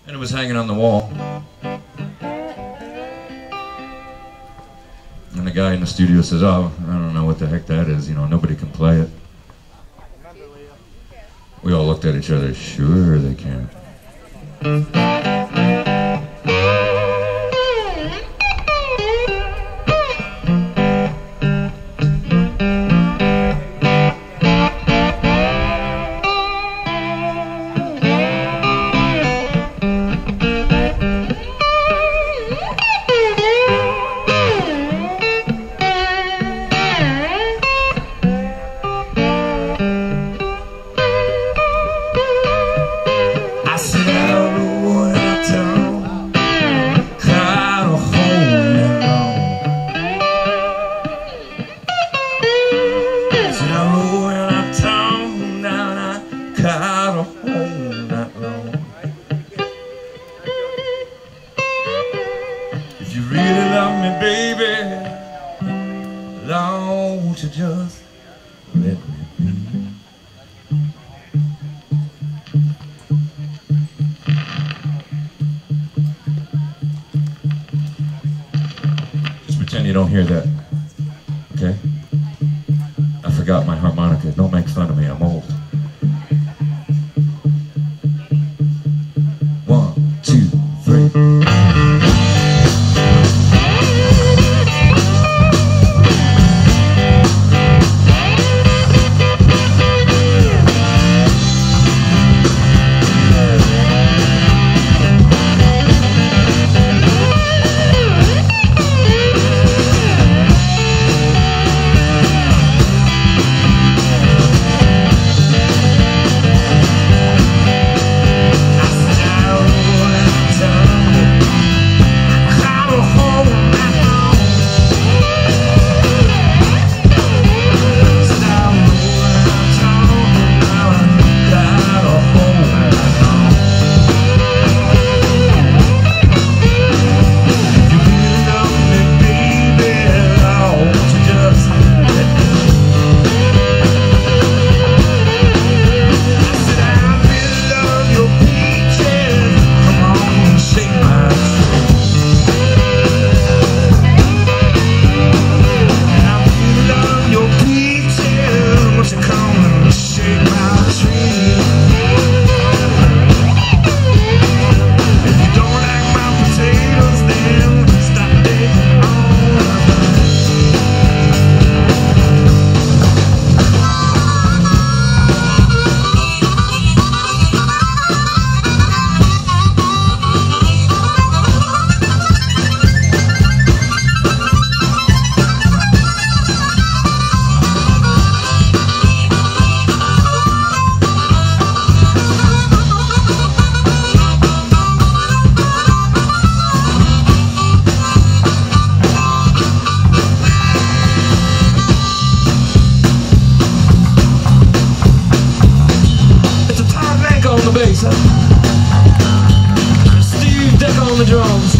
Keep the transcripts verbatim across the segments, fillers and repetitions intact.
and it was hanging on the wall. And the guy in the studio says, "Oh, I don't know what the heck that is. You know, nobody can play it." We all looked at each other. Sure, they can. If you really love me, baby, Lord, won't you just let me be? Just pretend you don't hear that, okay? I forgot my harmonica. Don't make fun of me, I'm old. One, two, three. Bass, huh? Steve Deck on the drums.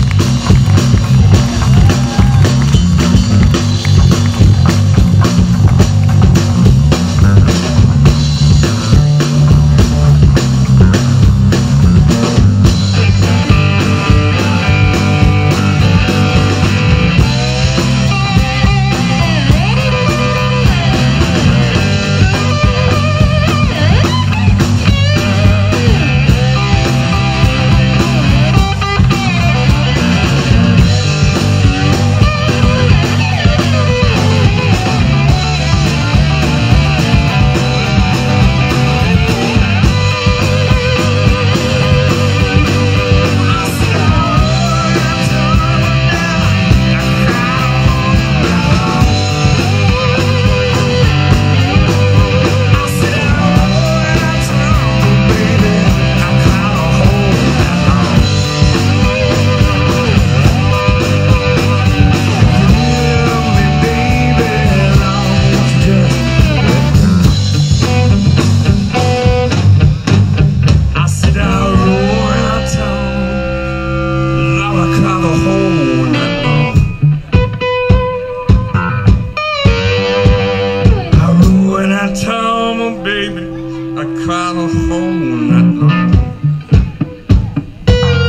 Baby, I cried a whole night long.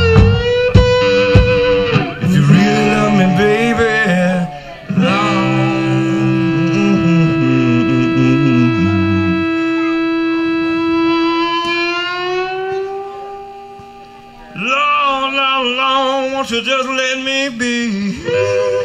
you just let me be?